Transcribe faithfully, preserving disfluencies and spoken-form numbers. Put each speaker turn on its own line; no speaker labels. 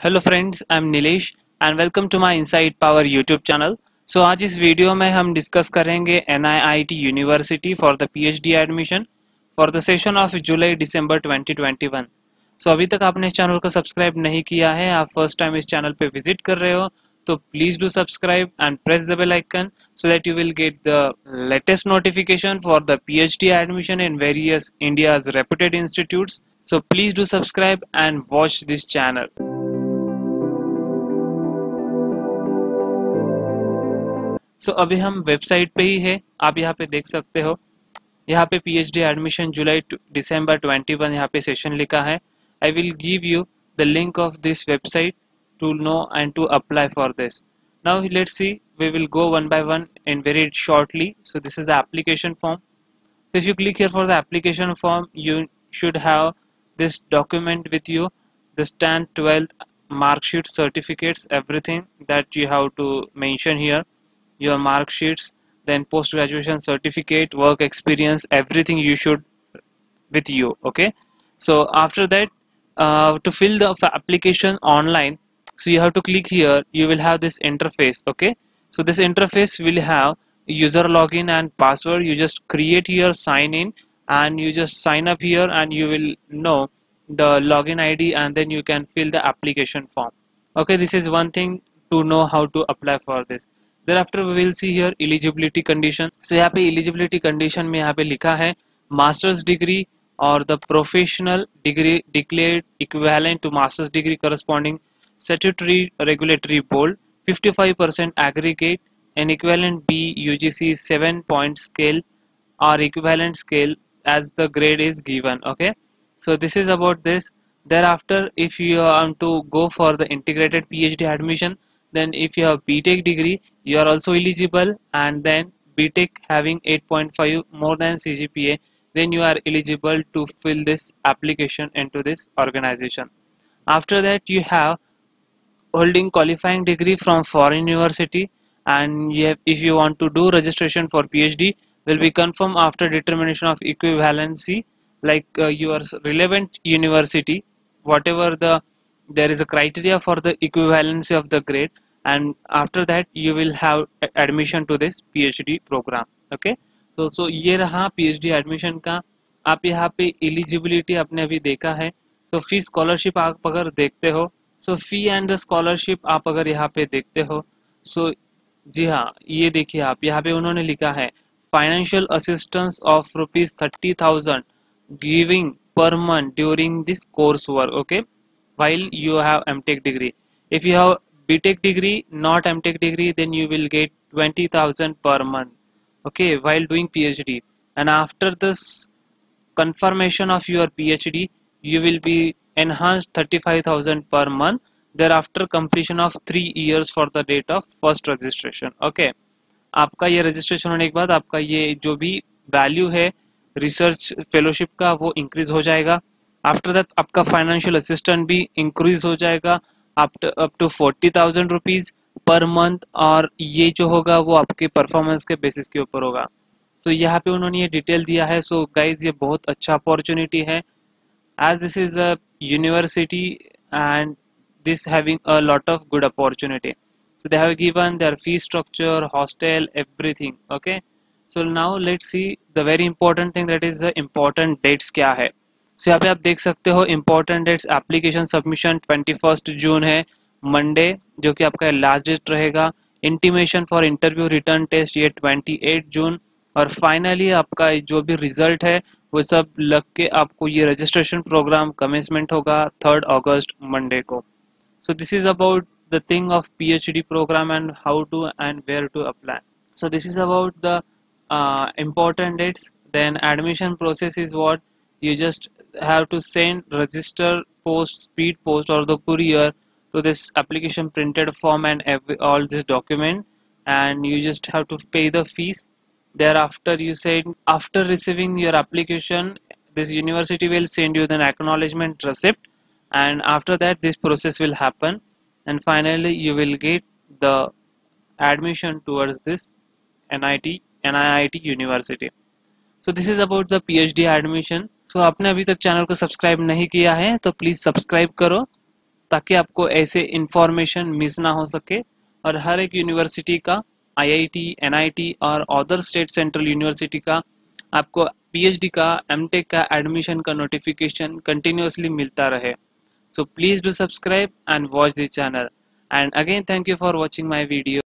Hello friends, I am Nilesh and welcome to my inside power YouTube channel. So आज इस video में हम discuss करेंगे N I I T university for the PhD admission for the session of July December twenty twenty one. So अभी तक आपने इस channel को सब्सक्राइब नहीं किया है, आप फर्स्ट टाइम इस चैनल पे विजिट कर रहे हो, तो please do subscribe and press the bell icon so that you will get the latest notification for the PhD admission in various India's reputed institutes. So please do subscribe and watch this channel. So so, अभी हम website पे ही है, आप यहाँ पे देख सकते हो। यहाँ पे PhD admission July December twenty one यहाँ पे सेशन लिखा है। I will give you the link of this website to know and to apply for this. Now let's see, we will go one by one in very shortly. So this is the application form. So if you click here for the application form, you should have this document with you, the tenth, twelfth mark sheet, certificates, everything that you have to mention here, your mark sheets, then post graduation certificate, work experience, everything you should with you. Okay, so after that, uh, to fill the application online, so you have to click here, you will have this interface. Okay, so this interface will have user login and password. You just create here, sign in, and you just sign up here, and you will know the login I D, and then you can fill the application form. Okay, this is one thing to know how to apply for this. Thereafter we will see here eligibility condition. So यहाँ पे eligibility condition में यहाँ पे लिखा है master's degree or the professional degree declared equivalent to master's degree corresponding statutory regulatory board, fifty-five percent aggregate, an equivalent B U G C seven point scale or equivalent scale as the grade is given. Okay, so this is about this. Thereafter, if you want to go for the integrated PhD admission, then if you have B Tech degree, you are also eligible, and then B Tech having eight point five more than C G P A, then you are eligible to fill this application into this organization. After that, you have holding qualifying degree from foreign university, and you have, if you want to do registration for PhD, will be confirmed after determination of equivalency, like uh, your relevant university, whatever the there is a criteria for the equivalency of the grade, and after that you will have admission to this PhD program. Okay, तो so, so ये रहा PhD admission का। आप यहाँ पे eligibility आपने अभी देखा है। तो फी स्कॉलरशिप आप अगर देखते हो, so fee and the scholarship आप अगर यहाँ पे देखते हो, सो so, जी हाँ, ये देखिए आप यहाँ पे उन्होंने लिखा है financial assistance of rupees thirty thousand giving per month during this course work. Okay, while you have M Tech degree. If you have B Tech degree, not M Tech degree, then you will get twenty thousand per month. Okay, while doing PhD. And after this confirmation of your PhD, you will be enhanced thirty-five thousand per month. Thereafter completion of three years for the date of first registration. Okay, आपका ये registration होने के बाद आपका ये जो भी value है रिसर्च फेलोशिप का वो इंक्रीज हो जाएगा। आफ्टर दैट आपका फाइनेंशियल असिस्टेंट भी इंक्रीज हो जाएगा up up to forty thousand rupees per month, और ये जो होगा वो आपके परफॉर्मेंस के बेसिस के ऊपर होगा। तो so, यहाँ पे उन्होंने ये डिटेल दिया है। सो so, गाइज, ये बहुत अच्छा अपॉर्चुनिटी है, as this is a university and this having a lot of good opportunity. So they have given their fee structure, hostel, everything. Okay, so now let's see the very important thing, that is the important dates क्या है। so यहाँ पे आप देख सकते हो important dates, application submission twenty first June है, Monday, जो कि आपका लास्ट डेट रहेगा। Intimation for interview written test ये ट्वेंटी एट जून, और फाइनली आपका जो भी रिजल्ट है वो सब लग के आपको ये रजिस्ट्रेशन प्रोग्राम कमेंसमेंट होगा थर्ड अगस्त मंडे को। So this is about the thing of PhD program and how to and where to apply. So this is about the uh, important dates. Then admission process is what you just have to send, register, post, speed post or the courier to this application printed form and every, all this document, and you just have to pay the fees. Thereafter you send, after receiving your application, this university will send you the acknowledgement receipt, and after that this process will happen, and finally you will get the admission towards this N I T N I I T university. So this is about the PhD admission. So आपने अभी तक channel को subscribe नहीं किया है तो please subscribe करो ताकि आपको ऐसे इंफॉर्मेशन मिस ना हो सके और हर एक यूनिवर्सिटी का I I T, N I T और अदर स्टेट सेंट्रल यूनिवर्सिटी का आपको पी एच डी का, एम टेक का एडमिशन का नोटिफिकेशन कंटिन्यूसली मिलता रहे. So please do subscribe and watch the channel. And again, thank you for watching my video.